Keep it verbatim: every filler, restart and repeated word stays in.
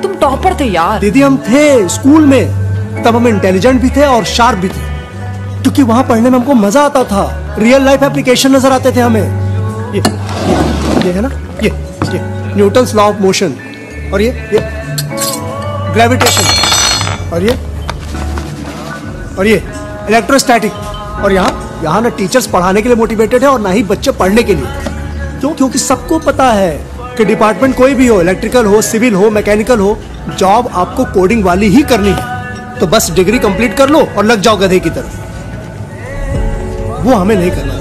तुम टॉपर थे यार। दीदी हम थे स्कूल में, तब हम इंटेलिजेंट भी थे और शार्प भी थे, क्योंकि वहां पढ़ने में हमको मजा आता था। रियल लाइफ एप्लीकेशन नजर आते थे हमें। ये ये, ये है ना, ये ये न्यूटन्स लॉ ऑफ मोशन, और ये ये ग्रेविटेशन, और ये और ये इलेक्ट्रोस्टैटिक। और यहाँ यहाँ ना टीचर्स पढ़ाने के लिए मोटिवेटेड है और ना ही बच्चे पढ़ने के लिए। क्यों? क्योंकि सबको पता है कि डिपार्टमेंट कोई भी हो, इलेक्ट्रिकल हो, सिविल हो, मैकेनिकल हो, जॉब आपको कोडिंग वाली ही करनी है। तो बस डिग्री कंप्लीट कर लो और लग जाओ गधे की तरफ। वो हमें नहीं करना।